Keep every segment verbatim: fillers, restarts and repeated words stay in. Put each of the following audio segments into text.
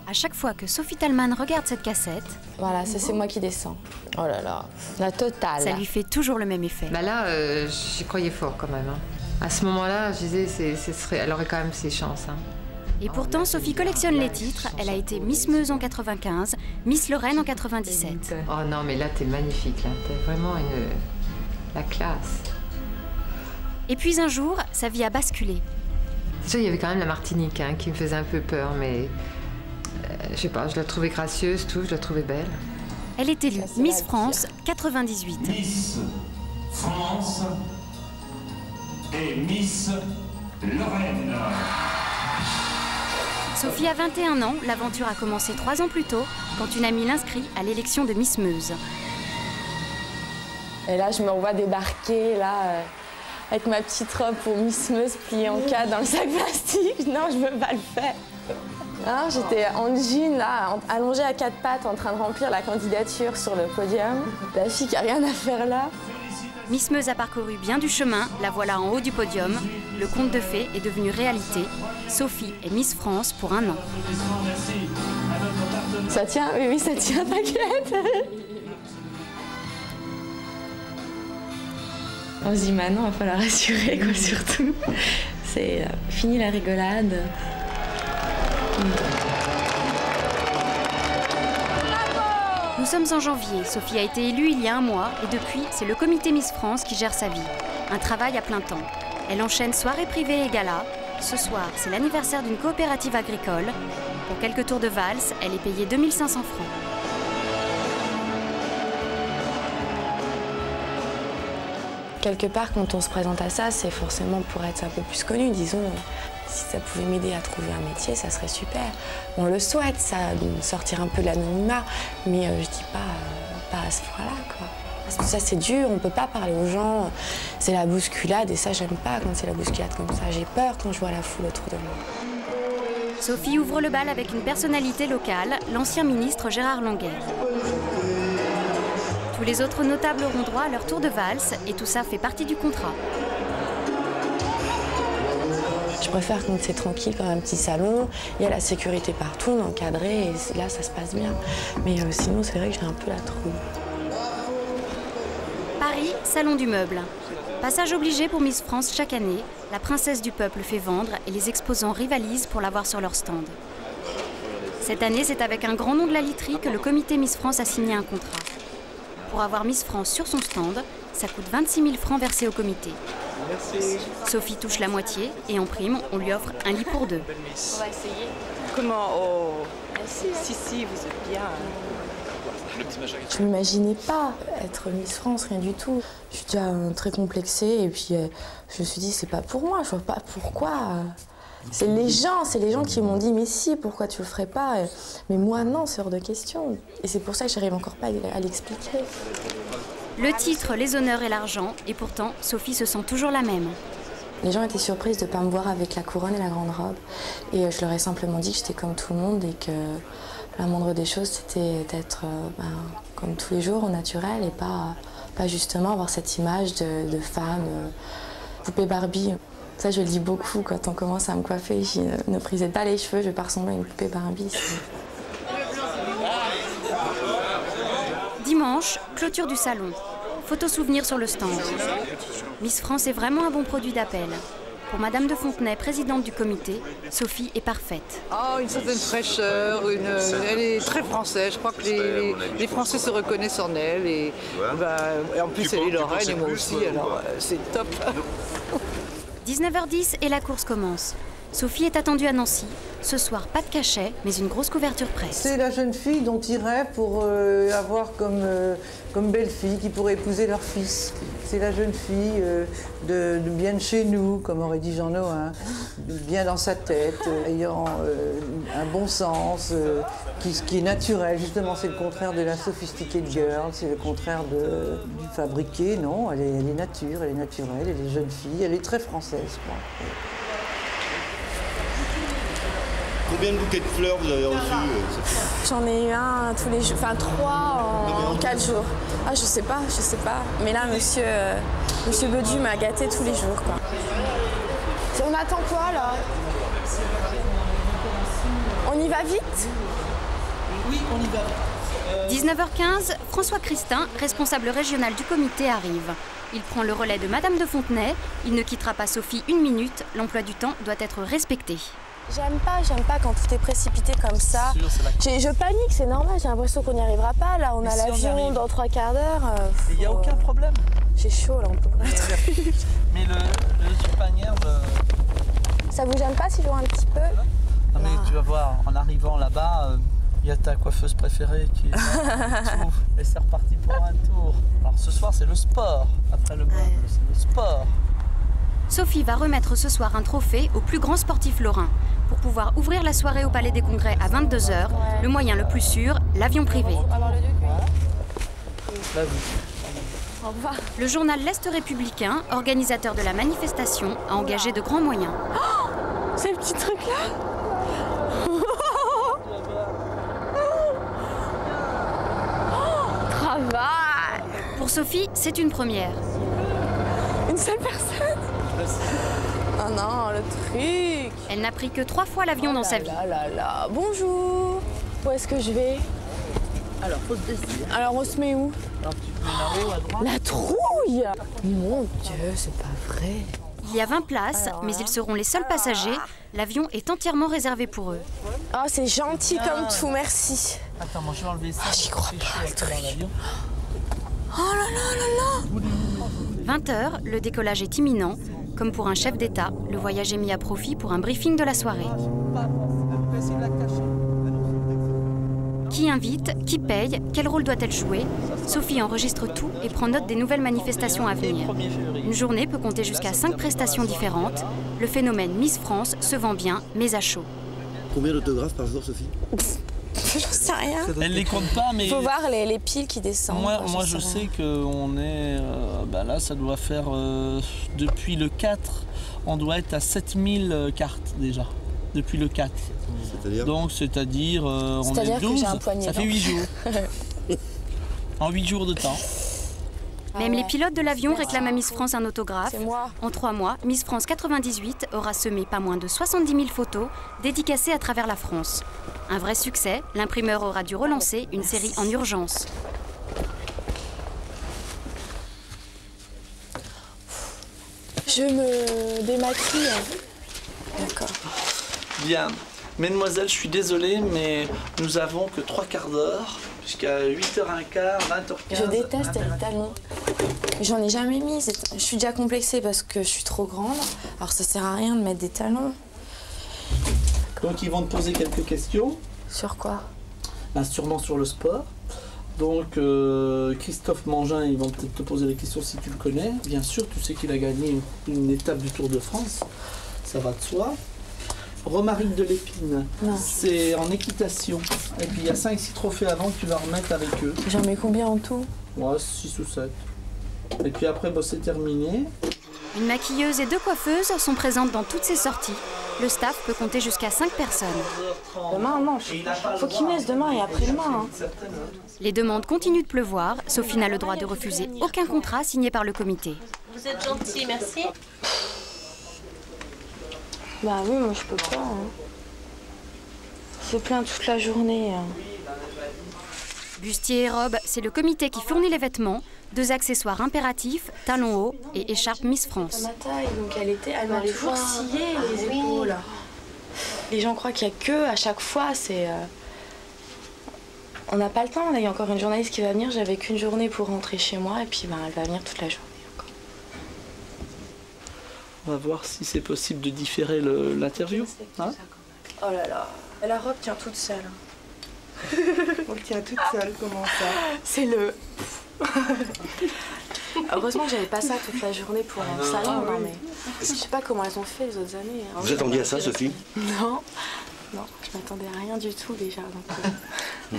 À chaque fois que Sophie Thalmann regarde cette cassette, voilà, ça c'est moi qui descends. Oh là là, la totale. Ça lui fait toujours le même effet. Bah là, euh, j'y croyais fort quand même. Hein. À ce moment-là, je disais, c'est, ce serait, elle aurait quand même ses chances. Hein. Et pourtant, Sophie collectionne les titres. Elle a été Miss Meuse en quatre-vingt-quinze, Miss Lorraine en quatre-vingt-dix-sept. Oh non, mais là, t'es magnifique. Là, t'es vraiment une... la classe. Et puis un jour, sa vie a basculé. C'est sûr, il y avait quand même la Martinique hein, qui me faisait un peu peur, mais euh, je sais pas, je la trouvais gracieuse, tout, je la trouvais belle. Elle est élue Miss France quatre-vingt-dix-huit. Miss France et Miss Lorraine. Sophie a vingt et un ans, l'aventure a commencé trois ans plus tôt, quand une amie l'inscrit à l'élection de Miss Meuse. Et là, je me revois débarquer, là, euh, avec ma petite robe pour Miss Meuse pliée en quatre dans le sac plastique. Non, je veux pas le faire. Hein, j'étais en jean, là, allongée à quatre pattes, en train de remplir la candidature sur le podium. La fille qui a rien à faire là. Miss Meuse a parcouru bien du chemin, la voilà en haut du podium. Le conte de fées est devenu réalité. Sophie est Miss France pour un an. Ça tient, oui, oui, ça tient, t'inquiète. On se dit maintenant, il va falloir rassurer, quoi, surtout. C'est euh, fini la rigolade. Nous sommes en janvier. Sophie a été élue il y a un mois et depuis, c'est le comité Miss France qui gère sa vie. Un travail à plein temps. Elle enchaîne soirées privées et galas. Ce soir, c'est l'anniversaire d'une coopérative agricole. Pour quelques tours de valse, elle est payée deux mille cinq cents francs. Quelque part, quand on se présente à ça, c'est forcément pour être un peu plus connu, disons. Si ça pouvait m'aider à trouver un métier, ça serait super. On le souhaite, ça, de sortir un peu de l'anonymat, mais euh, je dis pas, euh, pas à ce point-là, quoi. Parce que ça, c'est dur, on peut pas parler aux gens, c'est la bousculade, et ça, j'aime pas quand c'est la bousculade comme ça. J'ai peur quand je vois la foule autour de moi. Sophie ouvre le bal avec une personnalité locale, l'ancien ministre Gérard Longuerre. Tous les autres notables auront droit à leur tour de valse, et tout ça fait partie du contrat. Je préfère quand c'est tranquille, quand un petit salon, il y a la sécurité partout, on est encadré, et là, ça se passe bien. Mais euh, sinon, c'est vrai que j'ai un peu la trouille. Paris, salon du meuble. Passage obligé pour Miss France chaque année. La princesse du peuple fait vendre et les exposants rivalisent pour l'avoir sur leur stand. Cette année, c'est avec un grand nom de la literie que le comité Miss France a signé un contrat. Pour avoir Miss France sur son stand, ça coûte vingt-six mille francs versés au comité. Merci. Sophie touche la moitié et en prime, on lui offre un lit pour deux. On va essayer. Comment? Oh, si, si, si, vous êtes bien. Je m'imaginais pas être Miss France, rien du tout. Je suis déjà euh, très complexée et puis euh, je me suis dit c'est pas pour moi, je vois pas pourquoi. C'est les gens, c'est les gens qui m'ont dit mais si, pourquoi tu le ferais pas? Mais moi non, c'est hors de question. Et c'est pour ça que j'arrive encore pas à l'expliquer. Le titre, les honneurs et l'argent, et pourtant, Sophie se sent toujours la même. Les gens étaient surprises de ne pas me voir avec la couronne et la grande robe. Et je leur ai simplement dit que j'étais comme tout le monde et que la moindre des choses, c'était d'être euh, ben, comme tous les jours, au naturel, et pas, pas justement avoir cette image de, de femme, euh, poupée Barbie. Ça, je le dis beaucoup quand on commence à me coiffer. Je dis, ne, ne brisez pas les cheveux, je vais pas ressembler à une poupée Barbie. Dimanche, clôture du salon. Photo souvenir sur le stand. Miss France est vraiment un bon produit d'appel. Pour Madame de Fontenay, présidente du comité, Sophie est parfaite. Oh, une certaine fraîcheur, une, elle est très française. Je crois que les, les, les Français se reconnaissent en elle. Et, bah, et en plus, elle est Lorraine et moi aussi, alors c'est top. dix-neuf heures dix et la course commence. Sophie est attendue à Nancy. Ce soir, pas de cachet, mais une grosse couverture presse. C'est la jeune fille dont ils rêvent pour euh, avoir comme, euh, comme belle-fille qui pourrait épouser leur fils. C'est la jeune fille euh, de, de bien de chez nous, comme aurait dit Jean Nohain, bien dans sa tête, euh, ayant euh, un bon sens, euh, qui, qui est naturel. Justement, c'est le contraire de la sophisticated girl, c'est le contraire de, du fabriqué. Non, elle est, elle est nature, elle est naturelle, elle est jeune fille, elle est très française, quoi. Combien de bouquets de fleurs vous avez reçus? J'en ai eu un tous les jours, enfin trois en, en quatre jours. Ah, je sais pas, je sais pas. Mais là, monsieur, euh, monsieur Bedu m'a gâté tous les jours, quoi. On attend quoi, là? On y va vite? Oui, on y va. Euh... dix-neuf heures quinze, François Christin, responsable régional du comité, arrive. Il prend le relais de Madame de Fontenay. Il ne quittera pas Sophie une minute. L'emploi du temps doit être respecté. J'aime pas, j'aime pas quand tout est précipité comme ça. Sûr, je panique, c'est normal, j'ai l'impression qu'on n'y arrivera pas. Là, on Mais a si l'avion dans trois quarts d'heure. Euh, Il n'y a aucun problème. J'ai chaud, là, on peut pas. Mais le, le super-nière, le... Ça vous gêne pas si je vois un petit peu? Non, mais ah. Tu vas voir, en arrivant là-bas, il euh, y a ta coiffeuse préférée qui est là, tout, et c'est reparti pour un tour. Alors ce soir, c'est le sport. Après le meuble, ouais. C'est le sport. Sophie va remettre ce soir un trophée au plus grand sportif lorrain. Pour pouvoir ouvrir la soirée au Palais des Congrès à vingt-deux heures, ouais. Le moyen le plus sûr, l'avion privé. Au revoir. Le journal L'Est républicain, organisateur de la manifestation, a engagé de grands moyens. Oh, ces petits trucs-là. Travail. Pour Sophie, c'est une première. Une seule personne. Oh non, le truc. Elle n'a pris que trois fois l'avion oh dans là sa vie. Là là là. Bonjour. Où est-ce que je vais? Alors, faut se décider. Alors, on se met où? Alors, tu peux là-haut, à droite. La trouille. Mon Dieu, c'est pas vrai. Il y a vingt places, alors, mais ils seront les seuls passagers. L'avion est entièrement réservé pour eux. Oh, c'est gentil ah, comme tout, merci. Attends, moi je vais enlever ça. Ah, j'y crois pas, le truc. Oh là là là là. vingt heures, le décollage est imminent. Comme pour un chef d'État, le voyage est mis à profit pour un briefing de la soirée. Qui invite? Qui paye? Quel rôle doit-elle jouer? Sophie enregistre tout et prend note des nouvelles manifestations à venir. Une journée peut compter jusqu'à cinq prestations différentes. Le phénomène Miss France se vend bien, mais à chaud. Combien d'autographes par jour, Sophie? J'en sais rien. Elle les compte pas, mais... Il faut voir les, les piles qui descendent. Moi, moi je sais qu'on est... Euh, bah là, ça doit faire... Euh, depuis le quatre, on doit être à sept mille cartes déjà. Depuis le quatre. C'est-à-dire Donc, c'est-à-dire... Euh, on est douze, ça fait huit jours. En huit jours de temps. Même ah ouais. Les pilotes de l'avion réclament à Miss France un autographe. En trois mois, Miss France quatre-vingt-dix-huit aura semé pas moins de soixante-dix mille photos dédicacées à travers la France. Un vrai succès, l'imprimeur aura dû relancer une série en urgence. Je me démaquille. D'accord. Bien. Mesdemoiselles, je suis désolé, mais nous avons que trois quarts d'heure, jusqu'à huit heures quinze, vingt heures quinze. Je déteste les talons. J'en ai jamais mis. Je suis déjà complexée parce que je suis trop grande. Alors ça sert à rien de mettre des talons. Donc ils vont te poser quelques questions. Sur quoi? Bah, sûrement sur le sport. Donc euh, Christophe Mangin, ils vont peut-être te poser des questions si tu le connais. Bien sûr, tu sais qu'il a gagné une, une étape du Tour de France. Ça va de soi. Romaric de l'Épine, c'est en équitation. Et puis il y a cinq six trophées avant que tu vas remettre avec eux. J'en mets combien en tout? Ouais, six ou sept. Et puis après, bah, c'est terminé. Une maquilleuse et deux coiffeuses sont présentes dans toutes ces sorties. Le staff peut compter jusqu'à cinq personnes. Demain, non, faut qu'il me laisse demain et après-demain. Hein. Les demandes continuent de pleuvoir. Sophie n'a le droit de refuser aucun contrat signé par le comité. Vous êtes gentil, merci. Bah oui, moi je peux pas. Hein. C'est plein toute la journée. Hein. Bustier et robe, c'est le comité qui fournit les vêtements. Deux accessoires impératifs, talons hauts et écharpe Miss France. Ma taille, donc elle était, elle m'a toujours scié les épaules. Les gens croient qu'il n'y a que à chaque fois, c'est... Euh... On n'a pas le temps, là, il y a encore une journaliste qui va venir, j'avais qu'une journée pour rentrer chez moi et puis ben, elle va venir toute la journée. On va voir si c'est possible de différer l'interview. Hein? Oh là là, la robe tient toute seule. Elle tient toute seule, comment ça? C'est le... Heureusement que j'avais pas ça toute la journée pour un salon, non mais... Je sais pas comment elles ont fait les autres années. Hein. Vous attendiez à ça, Sophie? Non, non, je m'attendais à rien du tout déjà. Donc, euh...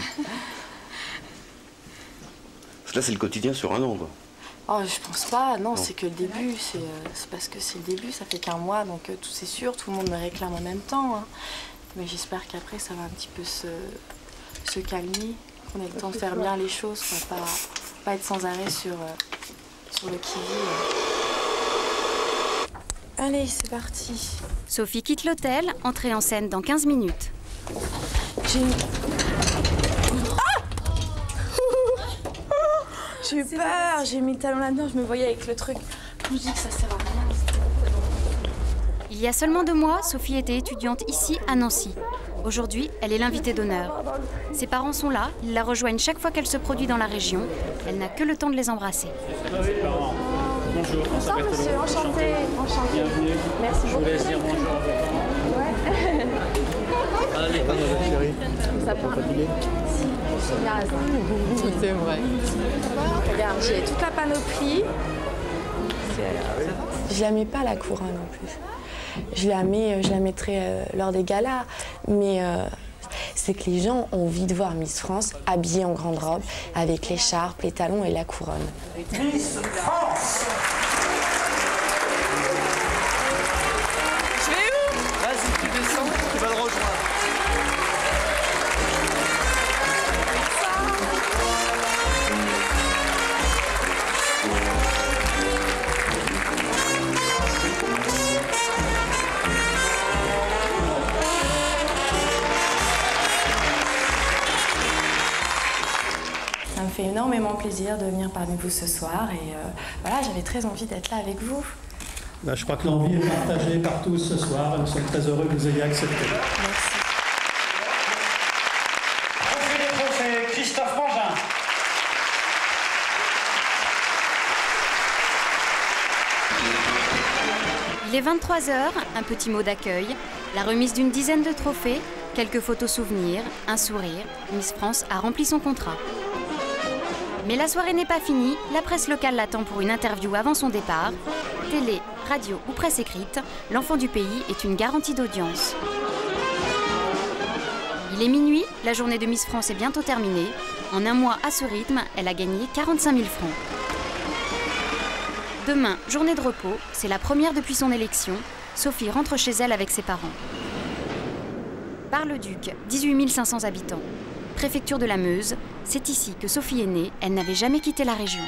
Là, c'est le quotidien sur un an, quoi. Oh, je pense pas, non, non. C'est que le début, c'est euh, parce que c'est le début, ça fait qu'un mois, donc euh, tout c'est sûr, tout le monde me réclame en même temps. Hein. Mais j'espère qu'après, ça va un petit peu se, se calmer, qu'on ait le temps de faire bien les choses, quoi, pas, pas être sans arrêt sur, euh, sur le qui-vive. Allez, c'est parti. Sophie quitte l'hôtel, entrée en scène dans quinze minutes. J'ai eu... Ah J'ai eu peur, j'ai mis le talon là-dedans, je me voyais avec le truc. Je me dis que ça sert à rien. Il y a seulement deux mois, Sophie était étudiante ici à Nancy. Aujourd'hui, elle est l'invitée d'honneur. Ses parents sont là, ils la rejoignent chaque fois qu'elle se produit dans la région. Elle n'a que le temps de les embrasser. Bonjour, bonsoir monsieur, enchanté. Enchanté. Bienvenue. Merci beaucoup. Je vous laisse dire bonjour. Ouais. Allez, chérie. Ça part. Si, c'est bien raison. C'est vrai. Regarde, j'ai toute la panoplie. Je la mets pas la couronne en plus. Je la mets, je la mettrai euh, lors des galas, mais euh, c'est que les gens ont envie de voir Miss France habillée en grande robe, avec l'écharpe, les talons et la couronne. Miss France. Je vais où? Vas-y, tu descends, tu vas le rejoindre. Ça me fait énormément plaisir de venir parmi vous ce soir et euh, voilà, j'avais très envie d'être là avec vous. Ben, je crois que l'envie est partagée par tous ce soir. Nous sommes très heureux que vous ayez accepté. Merci. Trophée des trophées, Christophe Mangin. Il est vingt-trois heures, un petit mot d'accueil, la remise d'une dizaine de trophées, quelques photos souvenirs, un sourire. Miss France a rempli son contrat. Mais la soirée n'est pas finie, la presse locale l'attend pour une interview avant son départ. Télé, radio ou presse écrite, l'enfant du pays est une garantie d'audience. Il est minuit, la journée de Miss France est bientôt terminée. En un mois à ce rythme, elle a gagné quarante-cinq mille francs. Demain, journée de repos, c'est la première depuis son élection. Sophie rentre chez elle avec ses parents. Bar-le-Duc, dix-huit mille cinq cents habitants. Préfecture de la Meuse, c'est ici que Sophie est née, elle n'avait jamais quitté la région.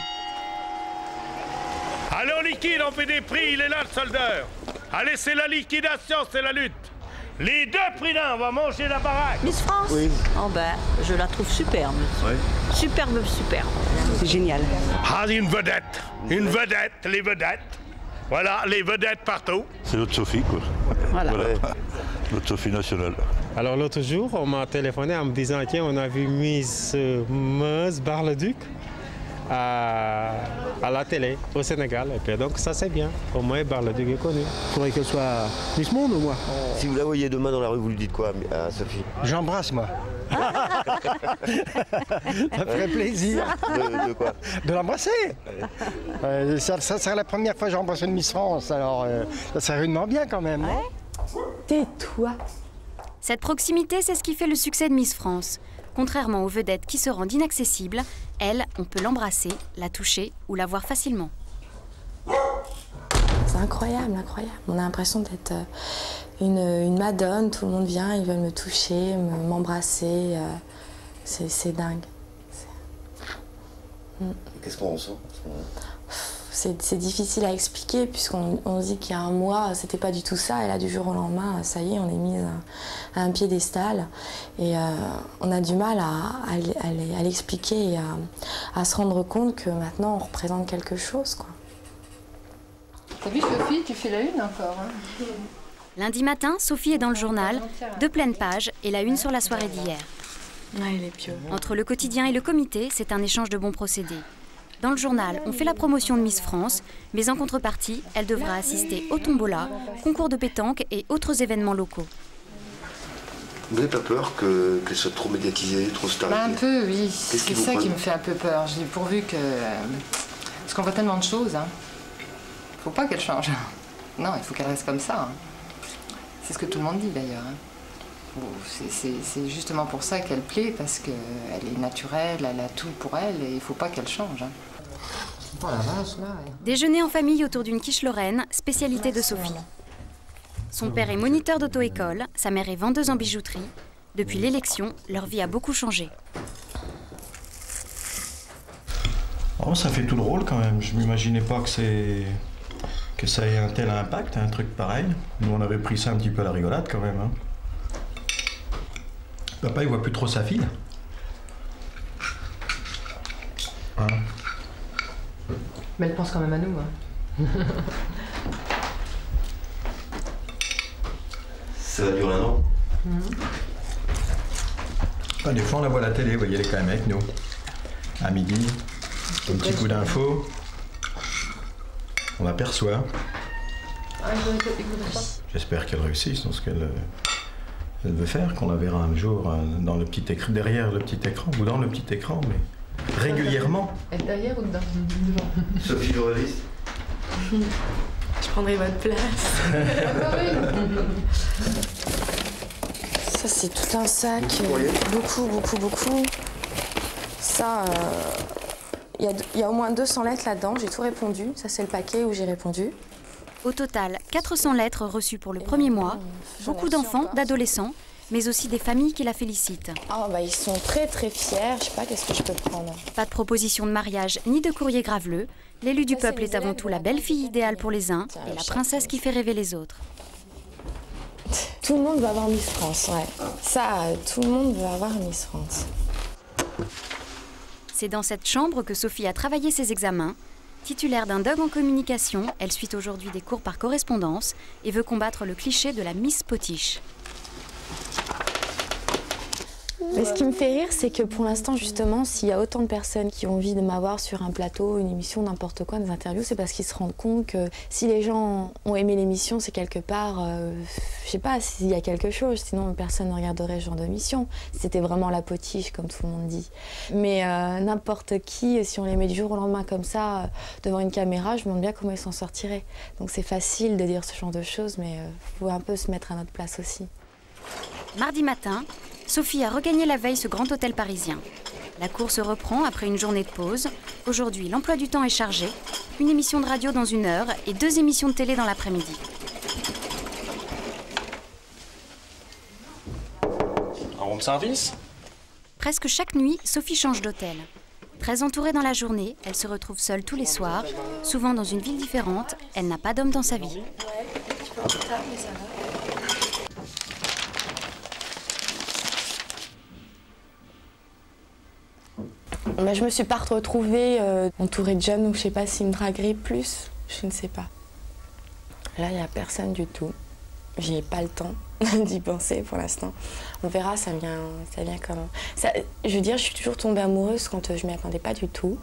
Allez, on liquide, on fait des prix, il est là le soldeur. Allez, c'est la liquidation, c'est la lutte. Les deux prix d'un, on va manger la baraque. Miss France? Oui. Oh ben, je la trouve superbe. Oui. Superbe, superbe. C'est génial. Ah, une vedette, une vedette, les vedettes. Voilà, les vedettes partout. C'est notre Sophie, quoi. Voilà. Voilà. Notre Sophie nationale. Alors l'autre jour, on m'a téléphoné en me disant tiens, on a vu Miss Meuse Bar-le-Duc à, à la télé au Sénégal. Et puis donc ça c'est bien. Au moins Bar-le-Duc est connu. Il faudrait qu'elle soit Miss Monde au moins. Si vous la voyez demain dans la rue, vous lui dites quoi à Sophie? J'embrasse moi. Ça ferait plaisir. De, de quoi? De l'embrasser. Euh, ça, ça serait la première fois que j'embrasse une Miss France, alors euh, ça serait rudement bien quand même. Ouais. Tais-toi. Cette proximité, c'est ce qui fait le succès de Miss France. Contrairement aux vedettes qui se rendent inaccessibles, elle, on peut l'embrasser, la toucher ou la voir facilement. C'est incroyable, incroyable. On a l'impression d'être une, une madone, tout le monde vient, ils veulent me toucher, m'embrasser. C'est dingue. Qu'est-ce qu'on ressent? C'est difficile à expliquer puisqu'on on se dit qu'il y a un mois, c'était pas du tout ça. Et là, du jour au lendemain, ça y est, on est mis à, à un piédestal. Et euh, on a du mal à, à, à l'expliquer et à, à se rendre compte que maintenant, on représente quelque chose, quoi. T'as vu Sophie, tu fais la une encore. Hein. Lundi matin, Sophie est dans le journal, deux pleines pages et la une sur la soirée d'hier. Ouais, il est pieux. Entre le quotidien et le comité, c'est un échange de bons procédés. Dans le journal, on fait la promotion de Miss France, mais en contrepartie, elle devra assister au tombola, concours de pétanque et autres événements locaux. Vous n'avez pas peur que, qu'elle soit trop médiatisée, trop starisée? Bah, un peu, oui. C'est ça prend... qui me fait un peu peur. Je dis pourvu que... Parce qu'on voit tellement de choses. Hein. Faut pas qu'elle change. Non, il faut qu'elle reste comme ça. Hein. C'est ce que tout le monde dit d'ailleurs. Hein. C'est justement pour ça qu'elle plaît, parce qu'elle est naturelle, elle a tout pour elle et il faut pas qu'elle change. Hein. Oh la vache, là, ouais. Déjeuner en famille autour d'une quiche lorraine, spécialité de Sophie. Son père est moniteur d'auto-école, sa mère est vendeuse en bijouterie. Depuis l'élection, leur vie a beaucoup changé. Oh, ça fait tout le rôle quand même. Je m'imaginais pas que c'est que ça ait un tel impact, un truc pareil. Nous, on avait pris ça un petit peu à la rigolade quand même. Hein. Papa, il voit plus trop sa fille. Hein? Mais elle pense quand même à nous. Hein. Ça va durer un an. Mmh. Enfin, des fois, on la voit à la télé, vous voyez, elle est quand même avec nous. À midi, un petit coup d'info. On aperçoit. J'espère qu'elle réussisse dans ce qu'elle elle veut faire, qu'on la verra un jour dans le petit écran, derrière le petit écran, ou dans le petit écran, mais régulièrement. Être derrière ou dedans? Sophie journaliste. Je prendrai votre place. Ça, c'est tout un sac. Euh, beaucoup, beaucoup, beaucoup. Ça, il euh, y, y a au moins deux cents lettres là-dedans. J'ai tout répondu. Ça, c'est le paquet où j'ai répondu. Au total, quatre cents lettres reçues pour le premier mois. Beaucoup d'enfants, d'adolescents, mais aussi des familles qui la félicitent. Oh, bah, ils sont très, très fiers. Je sais pas qu'est-ce que je peux prendre. Pas de proposition de mariage ni de courrier graveleux. L'élu du peuple est avant tout la belle-fille idéale pour les uns et la princesse qui fait rêver les autres. Tout le monde va avoir Miss France, ouais. Ça, tout le monde veut avoir Miss France. C'est dans cette chambre que Sophie a travaillé ses examens. Titulaire d'un D O G en communication, elle suit aujourd'hui des cours par correspondance et veut combattre le cliché de la Miss Potiche. Mais ce qui me fait rire, c'est que pour l'instant, justement, s'il y a autant de personnes qui ont envie de m'avoir sur un plateau, une émission, n'importe quoi, des interviews, c'est parce qu'ils se rendent compte que si les gens ont aimé l'émission, c'est quelque part, euh, je sais pas, s'il y a quelque chose, sinon personne ne regarderait ce genre d'émission. C'était vraiment la potiche, comme tout le monde dit. Mais euh, n'importe qui, si on les met du jour au lendemain comme ça, euh, devant une caméra, je me demande bien comment ils s'en sortiraient. Donc c'est facile de dire ce genre de choses, mais il euh, faut un peu se mettre à notre place aussi. Mardi matin, Sophie a regagné la veille ce grand hôtel parisien. La course reprend après une journée de pause. Aujourd'hui, l'emploi du temps est chargé. Une émission de radio dans une heure et deux émissions de télé dans l'après-midi. Un room service? Presque chaque nuit, Sophie change d'hôtel. Très entourée dans la journée, elle se retrouve seule tous les soirs, souvent dans une ville différente. Elle n'a pas d'homme dans sa vie. Mais je me suis pas retrouvée euh, entourée de jeunes ou je sais pas s'ils me dragueraient plus, je ne sais pas. Là, il n'y a personne du tout. J'ai pas le temps d'y penser pour l'instant. On verra, ça vient, ça vient comment. Ça, je veux dire, je suis toujours tombée amoureuse quand euh, je m'y attendais pas du tout.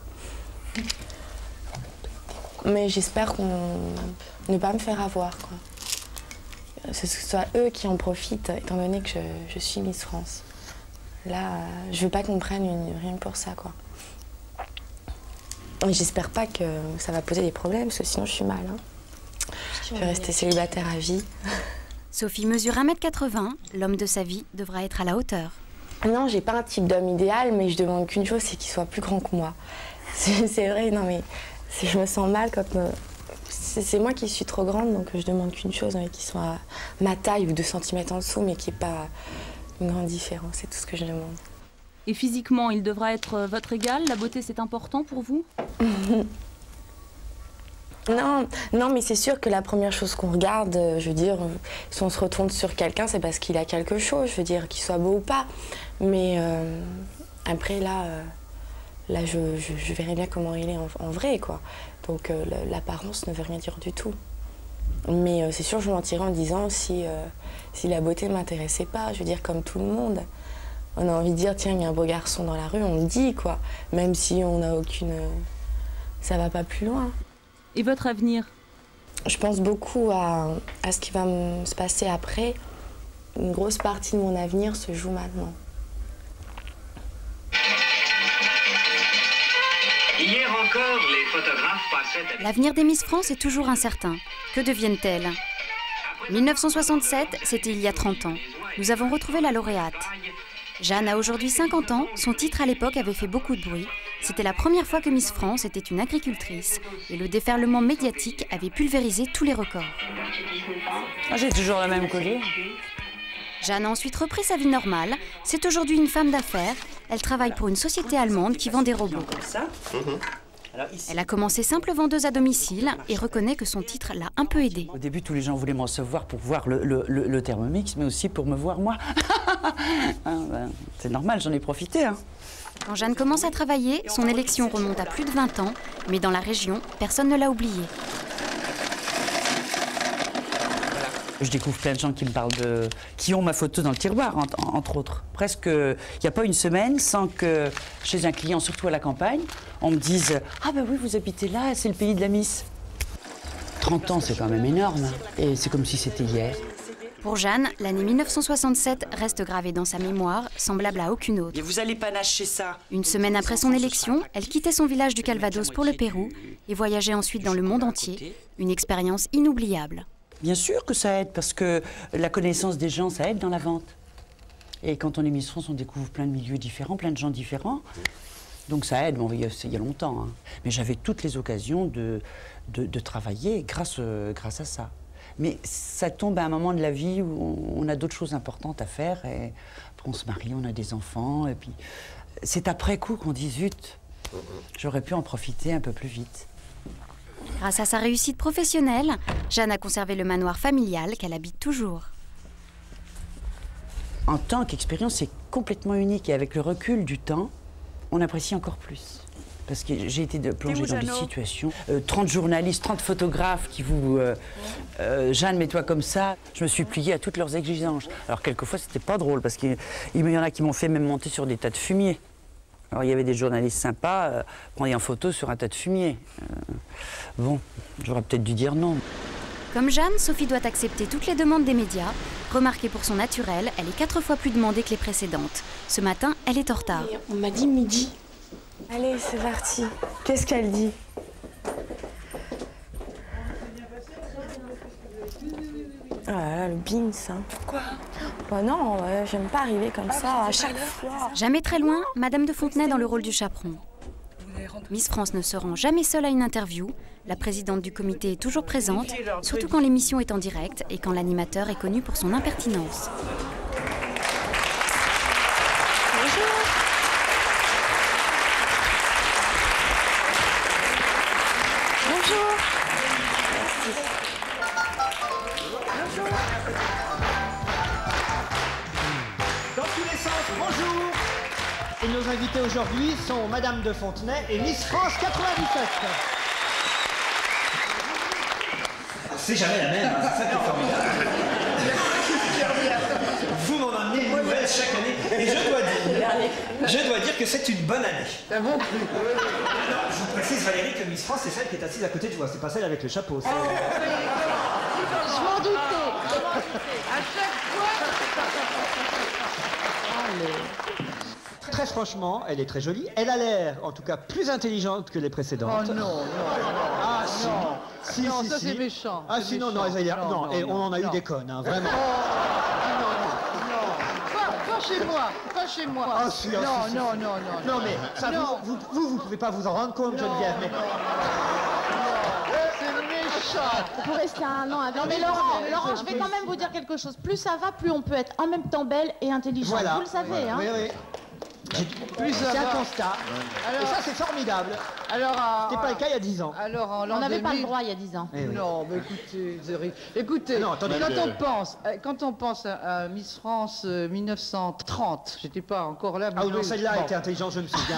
Mais j'espère qu'on ne pas me faire avoir, quoi. Que ce soit eux qui en profitent, étant donné que je, je suis Miss France. Là, euh, je veux pas qu'on me prenne une, rien que pour ça, quoi. Et j'espère pas que ça va poser des problèmes, parce que sinon je suis mal. Hein. Je vais rester célibataire à vie. Sophie mesure un mètre quatre-vingts. L'homme de sa vie devra être à la hauteur. Non, j'ai pas un type d'homme idéal, mais je demande qu'une chose, c'est qu'il soit plus grand que moi. C'est vrai, non mais je me sens mal quand... Me... C'est moi qui suis trop grande, donc je demande qu'une chose, hein, qu'il soit à ma taille ou deux centimètres en dessous, mais qu'il n'y ait pas une grande différence, c'est tout ce que je demande. Et physiquement, il devra être votre égal? La beauté, c'est important pour vous? Non, non, mais c'est sûr que la première chose qu'on regarde, je veux dire, si on se retourne sur quelqu'un, c'est parce qu'il a quelque chose, je veux dire, qu'il soit beau ou pas. Mais euh, après, là, euh, là je, je, je verrai bien comment il est en, en vrai, quoi. Donc euh, l'apparence ne veut rien dire du tout. Mais euh, c'est sûr, je mentirais en disant si, euh, si la beauté ne m'intéressait pas, je veux dire, comme tout le monde. On a envie de dire, tiens, il y a un beau garçon dans la rue, on le dit, quoi. Même si on n'a aucune... ça va pas plus loin. Et votre avenir? Je pense beaucoup à, à ce qui va me, se passer après. Une grosse partie de mon avenir se joue maintenant. Hier encore, les photographes passaient... L'avenir des Miss France est toujours incertain. Que deviennent-elles? mille neuf cent soixante-sept, c'était il y a trente ans. Nous avons retrouvé la lauréate. Jeanne a aujourd'hui cinquante ans, son titre à l'époque avait fait beaucoup de bruit. C'était la première fois que Miss France était une agricultrice et le déferlement médiatique avait pulvérisé tous les records. Ah, j'ai toujours la même collier. Jeanne a ensuite repris sa vie normale. C'est aujourd'hui une femme d'affaires. Elle travaille pour une société allemande qui vend des robots. Ça. Elle a commencé simple vendeuse à domicile et reconnaît que son titre l'a un peu aidée. Au début, tous les gens voulaient me recevoir pour voir le, le, le, le Thermomix, mais aussi pour me voir moi. Hein, ben, c'est normal, j'en ai profité. Hein. Quand Jeanne commence à travailler, son élection remonte à plus de vingt ans, mais dans la région, personne ne l'a oubliée. Je découvre plein de gens qui me parlent de... qui ont ma photo dans le tiroir, en, en, entre autres. Presque, il n'y a pas une semaine sans que, chez un client, surtout à la campagne, on me dise « Ah ben oui, vous habitez là, c'est le pays de la Miss ». trente ans, c'est quand même énorme. Et c'est comme si c'était hier. Pour Jeanne, l'année mille neuf cent soixante-sept reste gravée dans sa mémoire, semblable à aucune autre. Et vous allez pas lâcher ça. Une semaine après son élection, elle quittait son village du Calvados pour le Pérou et voyageait ensuite dans le monde entier. Une expérience inoubliable. Bien sûr que ça aide, parce que la connaissance des gens, ça aide dans la vente. Et quand on est Miss France, on découvre plein de milieux différents, plein de gens différents. Donc ça aide, bon, il, y a, il y a longtemps. Hein. Mais j'avais toutes les occasions de, de, de travailler grâce, euh, grâce à ça. Mais ça tombe à un moment de la vie où on a d'autres choses importantes à faire. Et après on se marie, on a des enfants. Et puis c'est après coup qu'on dit zut, j'aurais pu en profiter un peu plus vite. Grâce à sa réussite professionnelle, Jeanne a conservé le manoir familial qu'elle habite toujours. En tant qu'expérience, c'est complètement unique. Et avec le recul du temps, on apprécie encore plus. Parce que j'ai été de plongée dans des situations. Euh, trente journalistes, trente photographes qui vous... Euh, euh, Jeanne, mets-toi comme ça. Je me suis pliée à toutes leurs exigences. Alors quelquefois, c'était pas drôle, parce qu'il y en a qui m'ont fait même monter sur des tas de fumier. Alors il y avait des journalistes sympas, euh, prendre en photo sur un tas de fumier. Euh, bon, j'aurais peut-être dû dire non. Comme Jeanne, Sophie doit accepter toutes les demandes des médias. Remarquée pour son naturel, elle est quatre fois plus demandée que les précédentes. Ce matin, elle est en retard. On m'a dit midi. Allez, c'est parti. Qu'est-ce qu'elle dit? Ah là là, le beans, hein. Pourquoi? Bah non, ouais, j'aime pas arriver comme ça à chaque fois. Jamais très loin, Madame de Fontenay dans le rôle du chaperon. Miss France ne se rend jamais seule à une interview. La présidente du comité est toujours présente, surtout quand l'émission est en direct et quand l'animateur est connu pour son impertinence. Bonjour. Bonjour. Merci. Bonjour. Dans tous les sens, bonjour. Et nos invités aujourd'hui sont Madame de Fontenay et Miss France quatre-vingt-dix-sept. C'est jamais la même, hein, c'est ça qui est formidable. Vous m'en amenez une nouvelle chaque année et je dois dire, je dois dire que c'est une bonne année. C'est bon. Je vous précise Valérie que Miss France c'est celle qui est assise à côté de toi, c'est pas celle avec le chapeau. Je m'en doutais. À chaque fois. Très franchement, elle est très jolie. Elle a l'air, en tout cas, plus intelligente que les précédentes. Oh non, non, non. Ah si. Non, si, non si, ça si. c'est méchant. Ah si, non, non, elle a- non, non, et non, on en a non. eu des connes, hein, vraiment. Oh, non, non, pas, pas chez moi, pas chez moi. Ah si, ah, non, si, si, non, si. non, non, Non, mais ça, non. vous, vous, vous, vous pouvez pas vous en rendre compte, Geneviève, mais... C'est méchant. Pour rester un an avec. Non mais Laurent, Laurent, je vais quand même vous dire quelque chose. Plus ça va, plus on peut être en même temps belle et intelligente. Voilà. Vous le savez, Voilà. hein. Oui, oui. Plus ça C'est un va. constat. Alors- et ça, c'est formidable. Alors, à- C'était pas le cas il y a dix ans. Alors, en On l'an n'avait pas le deux mille droit il y a dix ans. Eh oui. Non, mais écoutez, Zéry, écoutez, Non, attendez. quand Mais, on euh, pense, euh, quand on pense à, à Miss France euh, mille neuf cent trente, j'étais pas encore là. Ah mais non, oui, celle-là bon. était intelligente, je me souviens.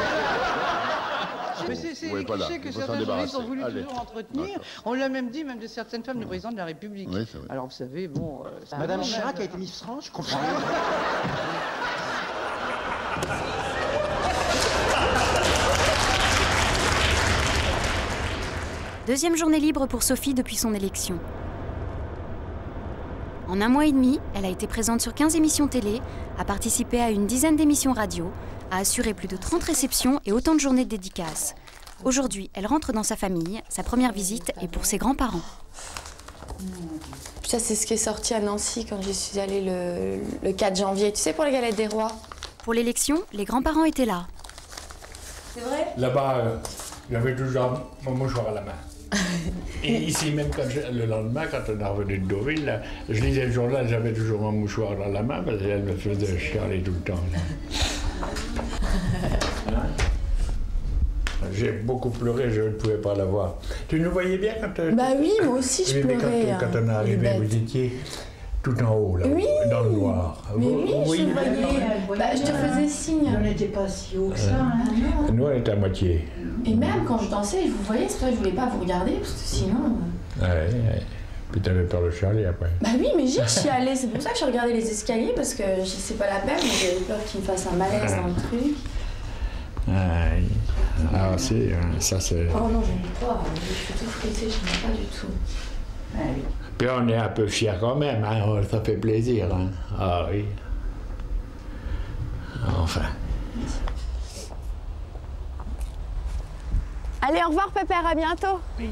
Mais c'est c'est Oui, des voilà, clichés que il faut s'en certains journalistes ont débarrasser. voulu Allez. toujours entretenir. On l'a même dit, même de certaines femmes du président de la République. Oui, c'est vrai. Alors vous savez, bon... euh, c'est Madame quand même- Chirac a été Miss France, je comprends rien. Deuxième journée libre pour Sophie depuis son élection. En un mois et demi, elle a été présente sur quinze émissions télé, a participé à une dizaine d'émissions radio, a assuré plus de trente réceptions et autant de journées de dédicaces. Aujourd'hui, elle rentre dans sa famille. Sa première visite est pour ses grands-parents. Ça, c'est ce qui est sorti à Nancy quand j'y suis allée le, le quatre janvier. Tu sais, pour les galettes des rois. Pour l'élection, les grands-parents étaient là. C'est vrai? Là-bas, euh, j'avais toujours mon mouchoir à la main. Et ici, même quand je- le lendemain, quand on est revenu de Deauville, là, je lisais le journal, j'avais toujours mon mouchoir dans la main parce qu'elle me faisait chialer tout le temps. Là. Hein? j'ai beaucoup pleuré, je ne pouvais pas la voir. Tu nous voyais bien quand... Euh, bah oui, moi aussi je oui, mais pleurais. quand, quand on est arrivé, vous étiez tout en haut, là, oui. dans le noir. Mais vous, oui, vous je voyez voyais. Bah, je te faisais signe. On n'était pas si haut que ça. Euh, Hein. Nous, on était à moitié. Et même quand je dansais, je vous voyais, c'est toi, je voulais pas vous regarder, parce que sinon... Ouais, ouais. Puis t'avais peur de Charlie après. Bah oui, mais j'y suis allée, c'est pour ça que je regardais les escaliers, parce que je sais pas la peine, mais j'avais peur qu'il me fasse un malaise dans le truc. Ouais. Ah si, ça c'est... Oh non, j'aime pas, je suis tout stressée, je n'aime pas du tout. Ah oui. Puis on est un peu fiers quand même, hein. Ça fait plaisir. Hein. Ah oui. Enfin. Allez, au revoir Pépère, à bientôt. Oui.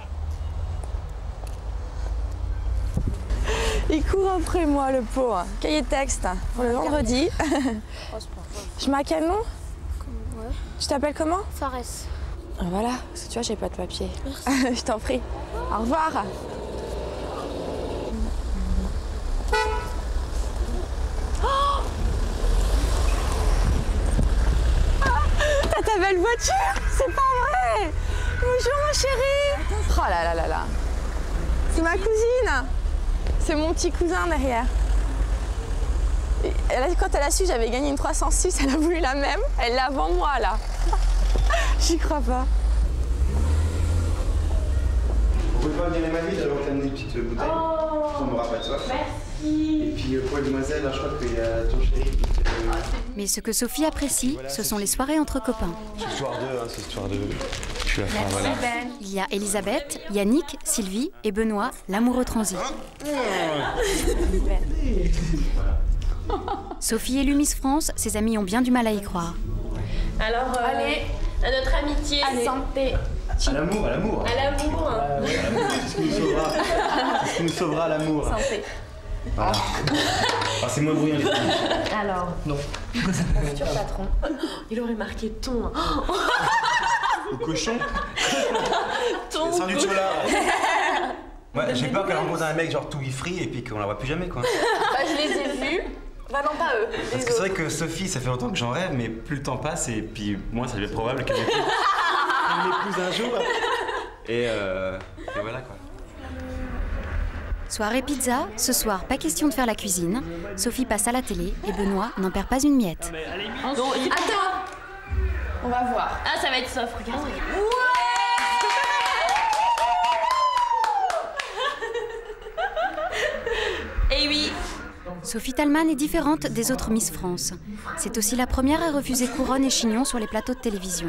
Il court après moi, le pauvre. Cahier de texte pour le vendredi. Je mets un canon. Ouais. Tu t'appelles comment? Fares. Voilà, parce que tu vois, j'ai pas de papier. Je t'en prie. Au revoir. Oh, t'as ta belle voiture? C'est pas vrai! Bonjour ma chérie! Oh là là là là! C'est ma cousine! C'est mon petit cousin derrière. Et elle a, quand elle a su que j'avais gagné une trois cent six, elle a voulu la même. Elle l'a avant moi là. J'y crois pas. Vous pouvez pas venir ma vie, j'avais t'amener une petite bouteille. Oh, ça m'aura pas de soif. Merci. Et puis pour les demoiselles, je crois qu'il y a ton chéri qui fait... Mais ce que Sophie apprécie, ce sont les soirées entre copains. Ce soir deux, hein, ce soir deux. Je suis la fin, voilà. Il y a Elisabeth, Yannick, Sylvie et Benoît, l'amoureux transi. Sophie élue Miss France, ses amis ont bien du mal à y croire. Alors, euh, allez, à notre amitié, allez. Santé. À l'amour, à l'amour. À l'amour. Euh, ouais, à l'amour, c'est ce qui nous sauvera. C'est ce qui nous sauvera, l'amour. Santé. Voilà. Ah, c'est moins bruyant les filles. Alors. Non. Mon futur patron. Il aurait marqué ton. Le cochon. Ton. Sans du chocolat. Ouais, j'ai peur qu'elle rencontre un mec genre tout free et puis qu'on la voit plus jamais quoi. Bah, je les ai vus. Bah non, pas eux. Parce que c'est vrai que Sophie, ça fait longtemps que j'en rêve, mais plus le temps passe et puis moi, ça devient probable qu'elle m'épouse un jour. Et, euh, et voilà quoi. Soirée pizza, ce soir pas question de faire la cuisine. Sophie passe à la télé et Benoît n'en perd pas une miette. Bon, attends. On va voir. Ah, ça va être soft, regarde. Ouais. Et oui. Sophie Talman est différente des autres Miss France. C'est aussi la première à refuser couronne et chignon sur les plateaux de télévision.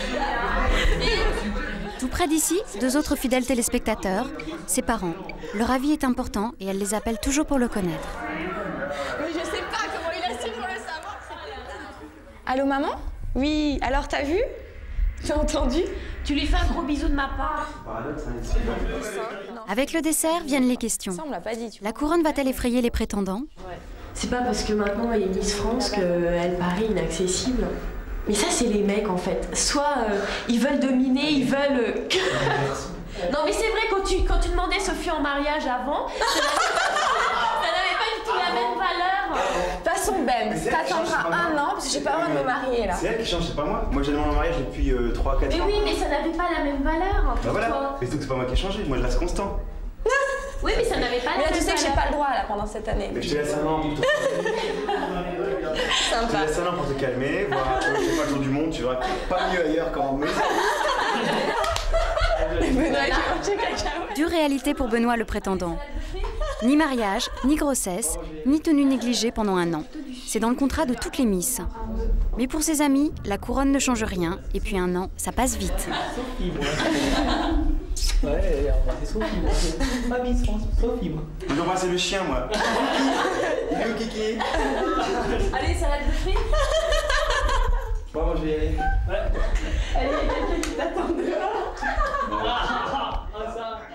Tout près d'ici, deux autres fidèles téléspectateurs, ses parents. Leur avis est important et elle les appelle toujours pour le connaître. Mais je sais pas comment il a su pour le savoir. Allô maman? Oui, alors t'as vu? T'as entendu? Tu lui fais un gros bisou de ma part. Avec le dessert viennent les questions. Ça, on me l'a pas dit, tu vois. La couronne va-t-elle effrayer les prétendants? C'est pas parce que maintenant elle est Miss France qu'elle paraît inaccessible. Mais ça, c'est les mecs en fait. Soit euh, ils veulent dominer, ils veulent. Euh... non, mais c'est vrai, quand tu, quand tu demandais Sophie en mariage avant, ça n'avait pas du tout la même valeur. De toute façon, Ben, t'attendras un an parce que j'ai pas le droit de me marier là. C'est elle qui change, c'est pas moi. Moi, j'ai demandé en mariage depuis euh, trois quatre ans. Mais oui, mais ça n'avait pas la même valeur. Hein, bah voilà. toi. Mais surtout que c'est pas moi qui ai changé, moi je reste constant. Oui, mais ça n'avait pas la Mais là, même tu sais que j'ai valeur. pas le droit là pendant cette année. Mais je te laisse un an pour te... Je te laisse un an pour te calmer, voir, euh, je fais pas le tour du monde, tu verras pas mieux ailleurs qu'en maison. Dure réalité pour Benoît le prétendant. Ni mariage, ni grossesse, ni tenue négligée pendant un an. C'est dans le contrat de toutes les Miss. Mais pour ses amis, la couronne ne change rien, et puis un an, ça passe vite. Ouais, c'est Sophie. Pas Miss France, Sophie, moi. Je vais embrasser le chien, moi. Il est où, Kiki? Allez, salade de fruits. Bon, moi je vais y aller. Ouais. Allez, il y a quelqu'un qui t'attend dehors. Ah, ah, ah, ça.